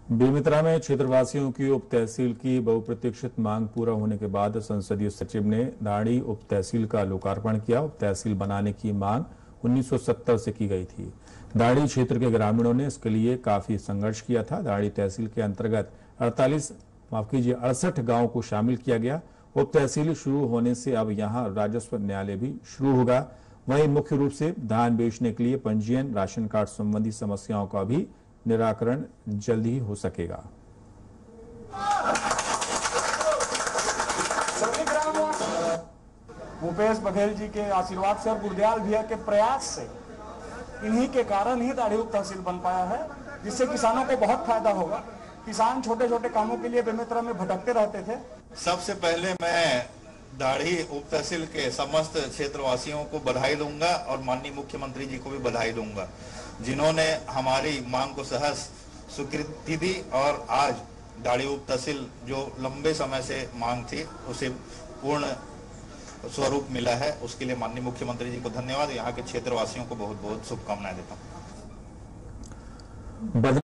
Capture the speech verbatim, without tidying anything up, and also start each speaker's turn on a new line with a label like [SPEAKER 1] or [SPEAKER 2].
[SPEAKER 1] बेमित्रा में क्षेत्रवासियों की उप तहसील की बहुप्रतीक्षित मांग पूरा होने के बाद संसदीय सचिव ने दाड़ी उप तहसील का लोकार्पण किया। उप तहसील बनाने की मांग उन्नीस सौ सत्तर से की गई थी। दाड़ी क्षेत्र के ग्रामीणों ने इसके लिए काफी संघर्ष किया था। दाड़ी तहसील के अंतर्गत अड़तालीस माफ कीजिए अड़सठ गाँव को शामिल किया गया। उप तहसील शुरू होने से अब यहाँ राजस्व न्यायालय भी शुरू होगा। वहीं मुख्य रूप से धान बेचने के लिए पंजीयन, राशन कार्ड संबंधी समस्याओं का भी निराकरण जल्द ही हो सकेगा।
[SPEAKER 2] भूपेश बघेल जी के आशीर्वाद से और गुरदयाल भैया के प्रयास से इन्हीं के कारण ही दाड़ी उप तहसील बन पाया है, जिससे किसानों को बहुत फायदा होगा। किसान छोटे छोटे कामों के लिए बेमित्रा में भटकते रहते थे।
[SPEAKER 3] सबसे पहले मैं दाड़ी उप तहसील के समस्त क्षेत्रवासियों को बधाई दूंगा और माननीय मुख्यमंत्री जी को भी बधाई दूंगा, जिन्होंने हमारी मांग को सहर्ष स्वीकृति दी और आज दाड़ी उप तहसील जो लंबे समय से मांग थी उसे पूर्ण स्वरूप मिला है। उसके लिए माननीय मुख्यमंत्री जी को धन्यवाद। यहाँ के क्षेत्रवासियों को बहुत बहुत शुभकामनाएं देता हूँ।